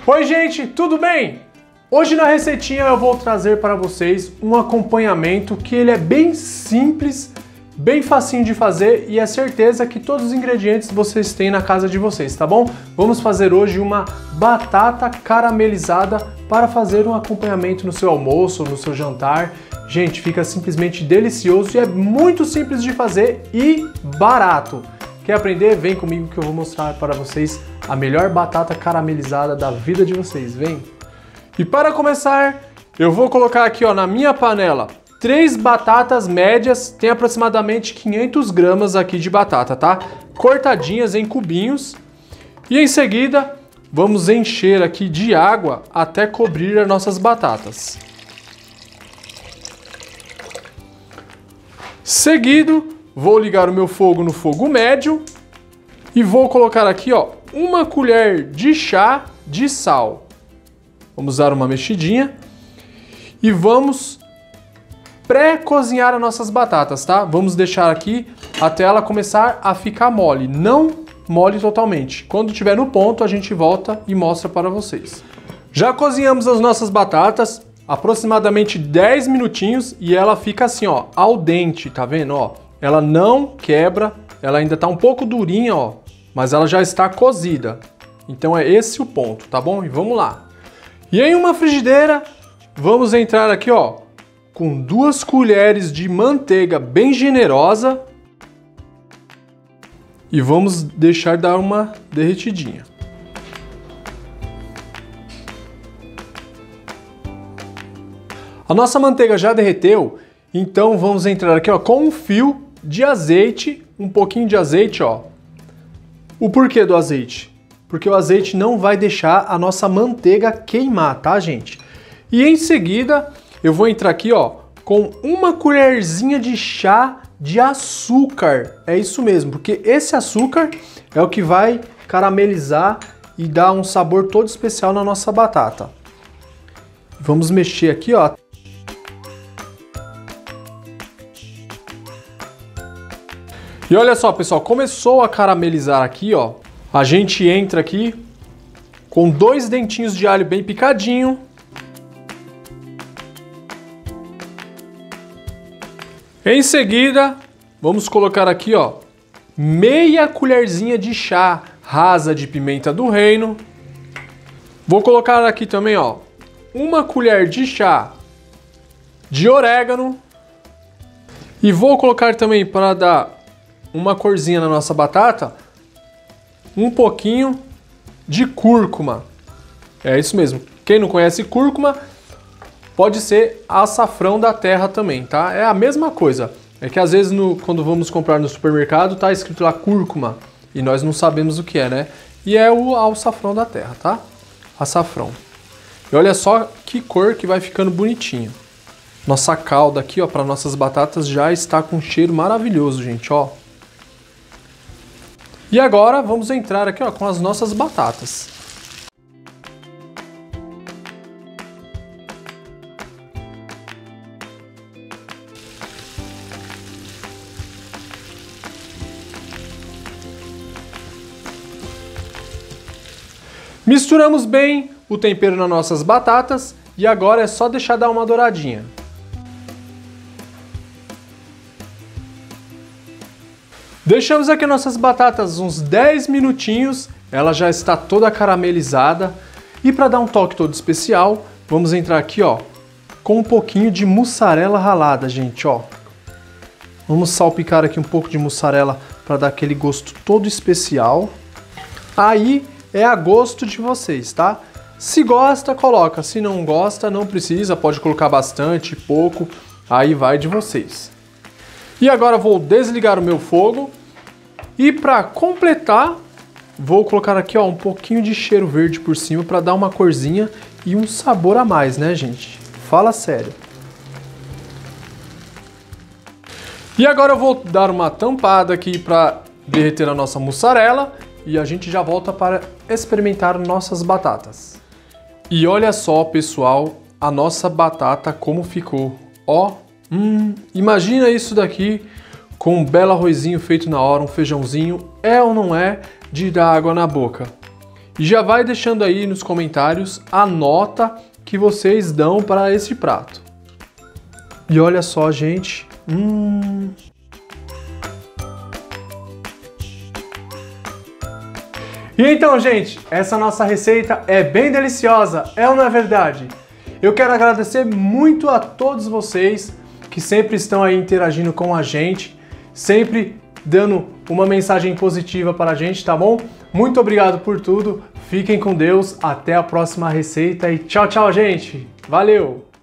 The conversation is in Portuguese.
Oi gente, tudo bem? Hoje na receitinha eu vou trazer para vocês um acompanhamento que ele é bem simples, bem facinho de fazer e é certeza que todos os ingredientes vocês têm na casa de vocês, tá bom? Vamos fazer hoje uma batata caramelizada para fazer um acompanhamento no seu almoço, no seu jantar. Gente, fica simplesmente delicioso e é muito simples de fazer e barato. Quer aprender? Vem comigo que eu vou mostrar para vocês a melhor batata caramelizada da vida de vocês, vem! E para começar, eu vou colocar aqui ó, na minha panela 3 batatas médias, tem aproximadamente 500 gramas aqui de batata, tá? Cortadinhas em cubinhos. E em seguida, vamos encher aqui de água até cobrir as nossas batatas. Seguido, vou ligar o meu fogo no fogo médio e vou colocar aqui ó, 1 colher de chá de sal. Vamos dar uma mexidinha e vamos pré-cozinhar as nossas batatas, tá? Vamos deixar aqui até ela começar a ficar mole, não mole totalmente. Quando estiver no ponto, a gente volta e mostra para vocês. Já cozinhamos as nossas batatas, aproximadamente 10 minutinhos e ela fica assim, ó, al dente, tá vendo, ó? Ela não quebra, ela ainda tá um pouco durinha, ó, mas ela já está cozida. Então é esse o ponto, tá bom? E vamos lá. E em uma frigideira, vamos entrar aqui, ó, com 2 colheres de manteiga bem generosa e vamos deixar dar uma derretidinha. A nossa manteiga já derreteu, então vamos entrar aqui ó, com um fio de azeite, um pouquinho de azeite. Ó. O porquê do azeite? Porque o azeite não vai deixar a nossa manteiga queimar, tá gente? E em seguida eu vou entrar aqui ó, com 1 colherzinha de chá de açúcar. É isso mesmo, porque esse açúcar é o que vai caramelizar e dar um sabor todo especial na nossa batata. Vamos mexer aqui ó. E olha só, pessoal, começou a caramelizar aqui, ó. A gente entra aqui com 2 dentinhos de alho bem picadinho. Em seguida, vamos colocar aqui, ó, meia colherzinha de chá rasa de pimenta do reino. Vou colocar aqui também, ó, 1 colher de chá de orégano. E vou colocar também, para dar uma corzinha na nossa batata, um pouquinho de cúrcuma. É isso mesmo. Quem não conhece cúrcuma, pode ser açafrão da terra também, tá? É a mesma coisa. É que às vezes quando vamos comprar no supermercado, tá escrito lá cúrcuma e nós não sabemos o que é, né? E é o açafrão da terra, tá? Açafrão. E olha só que cor que vai ficando bonitinho. Nossa calda aqui, ó, para nossas batatas já está com um cheiro maravilhoso, gente, ó. E agora vamos entrar aqui ó, com as nossas batatas. Misturamos bem o tempero nas nossas batatas e agora é só deixar dar uma douradinha. Deixamos aqui nossas batatas uns 10 minutinhos, ela já está toda caramelizada. E para dar um toque todo especial, vamos entrar aqui ó, com um pouquinho de mussarela ralada, gente, ó. Vamos salpicar aqui um pouco de mussarela para dar aquele gosto todo especial. Aí é a gosto de vocês, tá? Se gosta, coloca. Se não gosta, não precisa, pode colocar bastante, pouco, aí vai de vocês. E agora vou desligar o meu fogo e para completar, vou colocar aqui ó, um pouquinho de cheiro verde por cima para dar uma corzinha e um sabor a mais, né, gente? Fala sério. E agora eu vou dar uma tampada aqui para derreter a nossa mussarela e a gente já volta para experimentar nossas batatas. E olha só, pessoal, a nossa batata como ficou, ó. Imagina isso daqui com um belo arrozinho feito na hora, um feijãozinho, é ou não é de dar água na boca? E já vai deixando aí nos comentários a nota que vocês dão para esse prato. E olha só, gente. E então, gente, essa nossa receita é bem deliciosa, é ou não é verdade? Eu quero agradecer muito a todos vocês que sempre estão aí interagindo com a gente, sempre dando uma mensagem positiva para a gente, tá bom? Muito obrigado por tudo, fiquem com Deus, até a próxima receita e tchau, tchau, gente! Valeu!